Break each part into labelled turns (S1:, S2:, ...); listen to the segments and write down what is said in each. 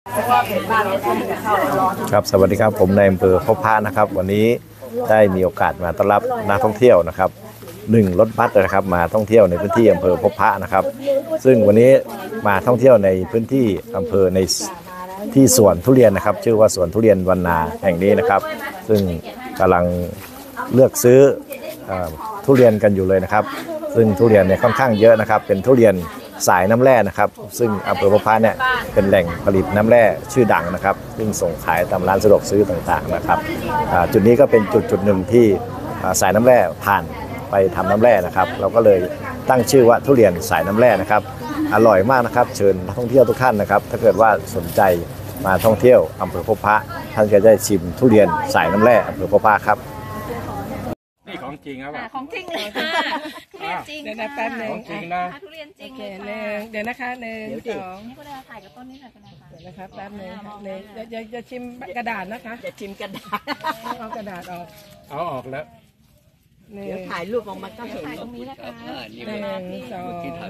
S1: ครับสวัสดีครับผมนายอำเภอพบพระนะครับวันนี้ได้มีโอกาสมาต้อนรับนักท่องเที่ยวนะครับ1รถบัสนะครับมาท่องเที่ยวในพื้นที่อำเภอพบพระนะครับซึ่งวันนี้มาท่องเที่ยวในพื้นที่อำเภอในที่สวนทุเรียนนะครับชื่อว่าสวนทุเรียนวรรณาแห่งนี้นะครับซึ่งกำลังเลือกซื้อทุเรียนกันอยู่เลยนะครับซึ่งทุเรียนเนี่ยค่อนข้างเยอะนะครับเป็นทุเรียนสายน้ำแร่นะครับซึ่งอำเภอพบพระเนี่ยเป็นแหล่งผลิตน้ำแร่ชื่อดังนะครับซึ่งส่งขายตามร้านสะดวกซื้อต่างๆนะครับจุดนี้ก็เป็นจุดหนึ่งที่สายน้ำแร่ผ่านไปทำน้ำแร่นะครับเราก็เลยตั้งชื่อว่าทุเรียนสายน้ำแร่นะครับอร่อยมากนะครับเชิญนักท่องเที่ยวทุกท่านนะครับถ้าเกิดว่าสนใจมาท่องเที่ยวอำเภอพบพระท่านจะได้ชิมทุเรียนสายน้ำแร่อำเภอพบพระครับ
S2: นี่ของจริงครับ
S3: ของจริงเลยค่ะทุเรียนจริง
S2: เดี๋ยวนะแป๊บนึงของจริงนะ
S3: ทุเรียนจริงเลย
S4: เดี๋ยวนะคะ1 2
S3: นี่ก็ได้ถ่ายกับต้นนี้หน่อยก็ได้ค่ะ
S4: เดี๋ยวนะคะแป๊บนึงจะชิมกระดาษนะคะ
S3: จะชิมกระดาษ
S4: เอากระดาษออก
S2: เอาออกแล้ว
S3: เดี๋ยวถ่ายรูปออกมาก็เห็นตรงนี้นะคะ
S4: 1 2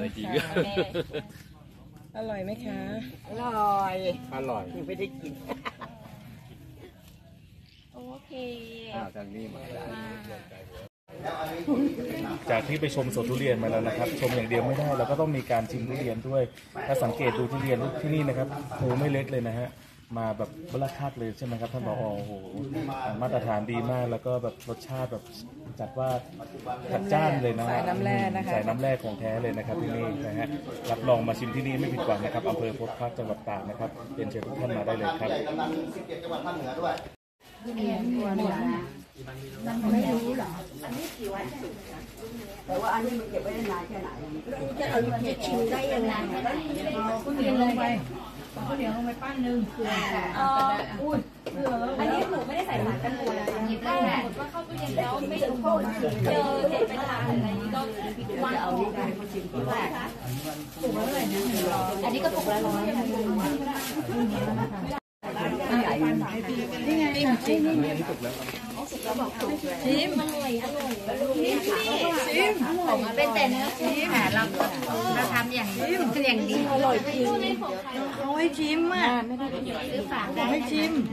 S4: 3อร่อยไหมคะ
S3: อร่อย
S2: ยัง
S3: ไม่ได้กินโอเค
S2: ทางนี้มาจากที่ไปชมสวนทุเรียนมาแล้วนะครับชมอย่างเดียวไม่ได้เราก็ต้องมีการชิมทุเรียนด้วยถ้าสังเกตดูทุเรียนที่นี่นะครับโอ้ไม่เล็กเลยนะฮะมาแบบบลาคาดเลยใช่ไหมครับท่านบอกโอ้โหมาตรฐานดีมากแล้วก็แบบรสชาติแบบจัดว่าจัดจ้านเลยนะฮะ
S4: ใส่น้ำแร่นะคะ
S2: ใส่น้ำแร่ของแท้เลยนะครับที่นี่นะฮะรับรองมาชิมที่นี่ไม่ผิดหวังนะครับอำเภอพบพระจังหวัดตากนะครับเรียนเชิญทุกท่านมาได้เลยครับ
S3: มันไม่รู้หรออันนี้กี่วันแต่ว่าอันนี้มันเก็บไว้ได้นานแค่ไหนจะเอาจะชิมได้ยังไงคุณเรียนลงไปคุณเรียนลงไปปั้นนึงอุ้ยอันนี้หนูไม่ได้ใส่สารกันบูดอะไรนี่ได้แหละว่าเข้าตู้เย็นแล้วไม่ถึงเจอเด็กไปทานอะไรนี้ก็วางเอาที่ได้เขาชิมที่ว่าถูกแล้วเลยนะอันนี้ก็ถูกแล้วร้อยนี่ไงชิมอร่อยชิมผมเป็นแต่เนื้อชิมแต่เราทำอย่างดีอร่อยจริงเอาให้ชิมอ่ะซื้อฝากได้ให้ชิม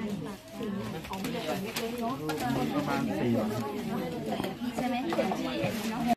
S3: ใช่ไหม